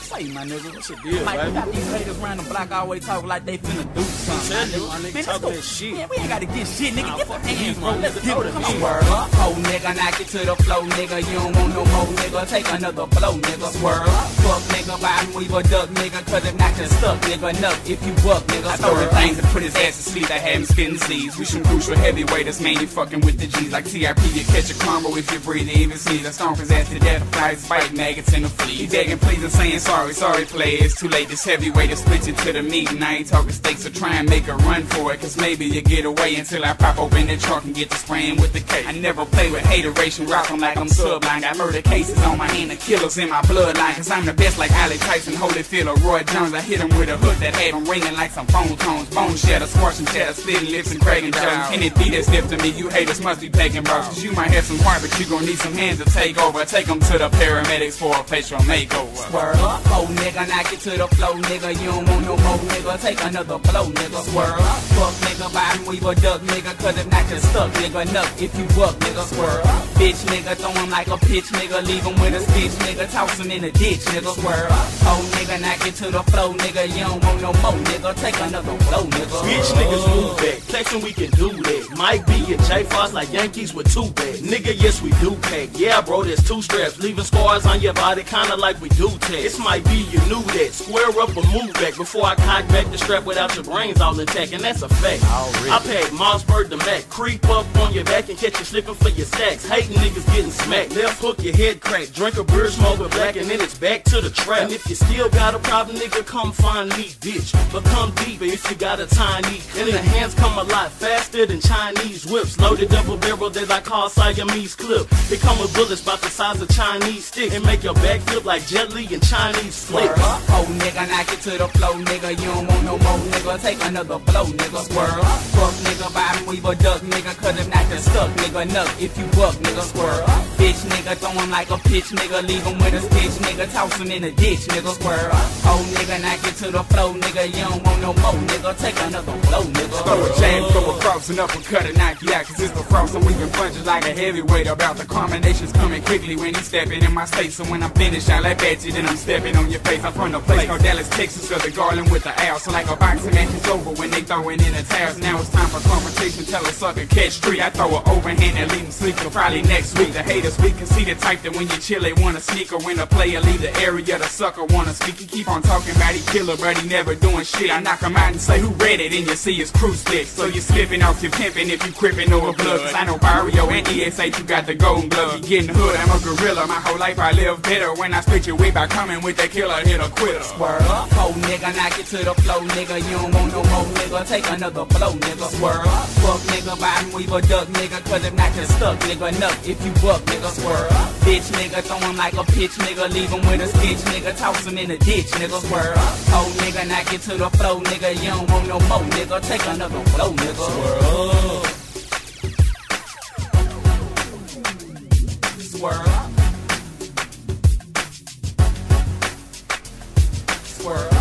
Say, my nigga, what's the deal, like, baby? we got these haters around the block always talking like they finna do something. My nigga talking that shit. Man, we ain't gotta get shit, nigga. Nah, Get the fuck hands, these, bro. my Let's nigga. get Throw it. the Come beat. on, word up. Oh, nigga, knock it to the flow, nigga. You don't want no more, nigga. Take another blow, nigga. Swerve up. Fuck, nigga, bottom weaver, duck, nigga. Cause if not, you're stuck, nigga. Enough if you buck, nigga. I throw the things to put his ass to sleep. I had him spitting seeds. We some crucial heavyweights, mainly fucking with the G's. Like TIP, you catch a combo if you breathe, even sneeze. I stomp his ass to death, fly his bite, maggots in the fleas. He begging, please, and saying sorry, play. It's too late, this heavyweight is switching to the meat. And I ain't talking steaks, so try and make a run for it. Cause maybe you get away until I pop open the trunk and get to spraying with the K. I never play with hateration, rock 'em like I'm sublime. Got murder cases on my hand, the killers in my bloodline. Cause I'm the best like Ali Tyson, Holyfield, or Roy Jones. I hit him with a hook that had him ringing like some phone tones. Bone shatter, squashing cheddar, splitting lips and cracking jaws. Any beat that's stiff to me, you haters must be packing bros. Cause you might have some heart, but you gon' need some hands to take over. Take them to the paramedics for a facial makeover. Swerve up, oh nigga, knock it to the flow, nigga. You don't want no more, nigga. Take another blow, nigga. Swerve up, fuck, nigga, bottom weaver, duck, nigga. Cause if not, you're stuck, nigga. Enough if you buck, nigga. Swerve up, bitch, nigga. Throw him like a pitch, nigga. Leave him with a stitch, nigga. Toss him in a ditch, nigga. Swerve up, oh nigga, knock it to the flow, nigga. You don't want no more, nigga. Take another blow, nigga. Bitch niggas move back, flexing we can do that. Mike B and J Foss like Yankees with two bats. Nigga, yes we do pack. Yeah, bro, there's two straps, leaving scars on your body, kinda like we do tag. This might be you knew that. Square up or move back before I cock back the strap without your brains all intact, and that's a fact. I pack Mossberg the Mac, creep up on your back and catch you slipping for your stacks. Hating niggas getting smacked, left hook your head crack, drink a beer, smoke a black, and then it's back to the trap. And if you still got a problem, nigga, come find me, bitch. But come deeper if you got a tiny clip. And the hands come a lot faster than Chinese whips. Loaded double barrel that I call Siamese clip. They come with bullets about the size of Chinese sticks and make your back flip like Jet Li and Chinese flicks. Oh nigga, knock it to the flow, nigga. You don't want no more, nigga. Take another blow, nigga. Swerve up, fuck, nigga, bottom weaver, duck, nigga. Cause if not, you're stuck, nigga. Enough if you buck, nigga. Swerve up, bitch, nigga. Throw him like a pitch, nigga. Leave him with a stitch, nigga. Toss him in a ditch, nigga. Swerve up, oh nigga, knock it to the flow, nigga. You don't want no more, nigga. Take another blow, nigga. Throw a jab, throw a cross, and uppercut and knock you out. Cause it's the frost, I'm weaving punches like a heavyweight. About the combinations coming quickly when he's stepping in my space. So when I'm finished, I laugh at you, then I'm stepping on your face. I'm from the place called Dallas, Texas, cause the garland with the owl. So like a boxing match is over when they throwing in the towels. Now it's time for confrontation, tell a sucker catch three. I throw an overhand and leave him sleep till probably next week. The haters we can see the type that when you chill they wanna sneak, or when a player leave the area the sucker wanna speak. He keep on talking about he killer but he never doing shit. I knock him out and say who read it, and you see his crew sticks. So you slipping off your pimping if you crippin' over blood. Cause I know Barrio and ESA you got the golden glove. You getting hood, I'm a gorilla. My whole life I live better when I spit your way by coming with that killer hit or quitter. Swerve up, oh nigga, knock it to the flow, nigga. You don't want no more, nigga. Take another blow, nigga. Swerve up, fuck, nigga, bottom weaver, duck, nigga. Cause if not, you're stuck, nigga. Enough if you buck, nigga. Swerve up, bitch, nigga. Throw him like a pitch, nigga. Leave him with a stitch, nigga. Toss him in a ditch, nigga. Swerve up, oh nigga, knock it to the flow, nigga. You don't want no more, nigga. Take another blow, nigga. Swerve up. Swerve up.